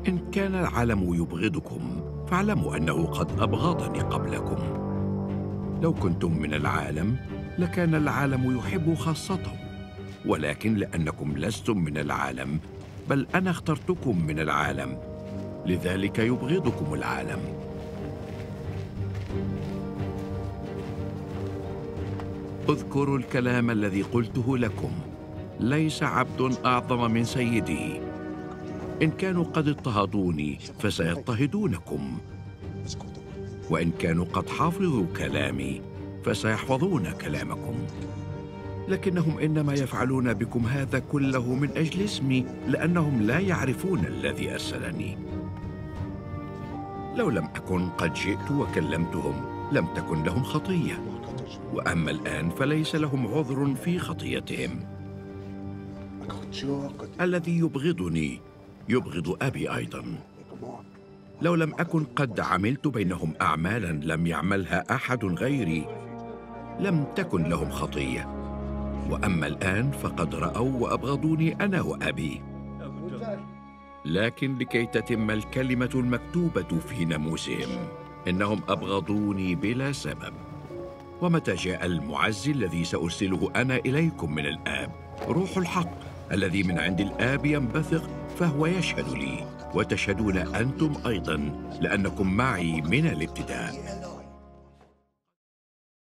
إن كان العالم يبغضكم فاعلموا أنه قد أبغضني قبلكم. لو كنتم من العالم لكان العالم يحب خاصته، ولكن لأنكم لستم من العالم بل أنا اخترتكم من العالم، لذلك يبغضكم العالم. اذكروا الكلام الذي قلته لكم: ليس عبد أعظم من سيده. إن كانوا قد اضطهدوني فسيضطهدونكم، وإن كانوا قد حافظوا كلامي فسيحفظون كلامكم. لكنهم إنما يفعلون بكم هذا كله من أجل اسمي، لأنهم لا يعرفون الذي أرسلني. لو لم أكن قد جئت وكلمتهم لم تكن لهم خطية، وأما الآن فليس لهم عذر في خطيتهم. الذي يبغضني يبغض أبي أيضا. لو لم أكن قد عملت بينهم أعمالا لم يعملها أحد غيري لم تكن لهم خطية، وأما الآن فقد رأوا وأبغضوني أنا وأبي. لكن لكي تتم الكلمة المكتوبة في ناموسهم، إنهم أبغضوني بلا سبب. ومتى جاء المعزي الذي سأرسله أنا إليكم من الآب، روح الحق الذي من عند الآب ينبثق، فهو يشهد لي، وتشهدون أنتم أيضا لأنكم معي من الابتداء.